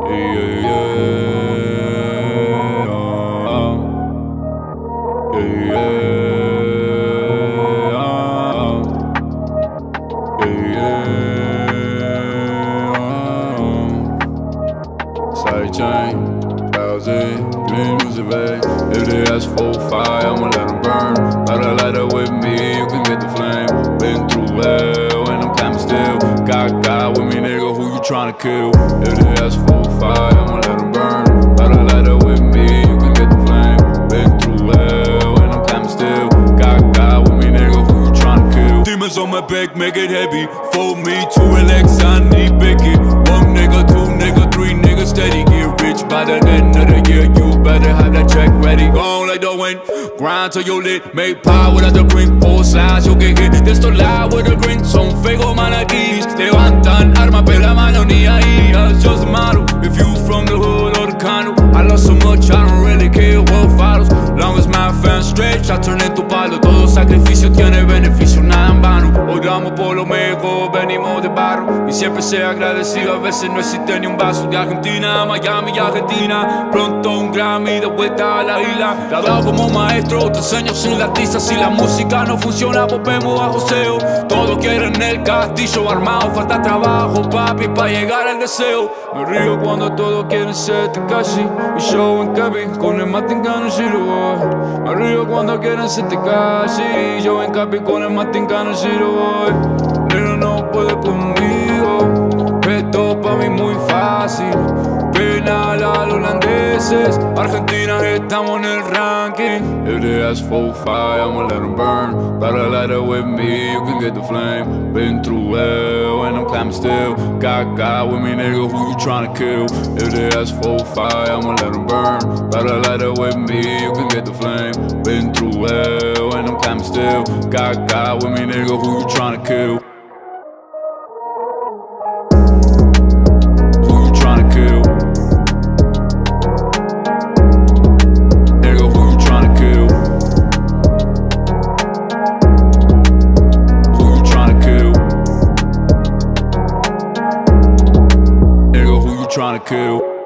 Yeah, yeah, Side chain, thousand, green music, babe. If they ask for fire, I'ma let them burn. Gotta light up with me, you can get the flame. Been through hell, and I'm climbing still. Got with me, nigga, who you tryna kill? If they ask for fire, I'ma let them burn. Gotta light up with me, you can get the flame. Been through hell, and I'm climbing still. Got with me, nigga, who you tryna kill? Demons on my back, make it heavy. Fold me to Alex, I need Becky. One nigga, two nigga, three niggas steady. Get rich by the end of the year, you better have that check ready. Gone like the wind, grind till you lit. Make pie without the brink, both sides you'll get hit. De estos lados with a grin, son fake manaquís. Levantan armas, pero la mano ni ahí. That's just the motto, if you from the hood or the condo. I lost so much, I don't really care what follows. Long as my fans stretch, I turn into palo. Todo sacrificio tiene beneficio, nada en vano. Hoy damos por lo mejor, venimos de barro. Y siempre sea agradecido, a veces no existe ni un vaso. De Argentina a Miami y Argentina, pronto un Grammy de vuelta a la isla. Graduado como maestro, te enseño sin la tiza. Si la música no funciona, volvemos a joseo. Todos quieren el castillo armado, falta trabajo, papi, pa' llegar al deseo. Me río cuando todos quieren ser Tekashi y yo en Capi, con el Matincano y Zero Boy. Me río cuando quieren ser Tekashi y yo en Capi, con el Matincano y Zero Boy. Pero no puede conmigo, esto pa' mí muy fácil. Penal a los holandeses, Argentina estamos en el ranking. If they ask for fire, I'ma let them burn. Gotta light up with me, you can get the flame. Been through hell, and I'm climbing still. Got with me, nigga, who you tryna kill? If they ask for fire, I'ma let them burn. Gotta light up with me, you can get the flame. Been through hell, and I'm climbing still. Got with me, nigga, who you tryna kill? Trying to kill.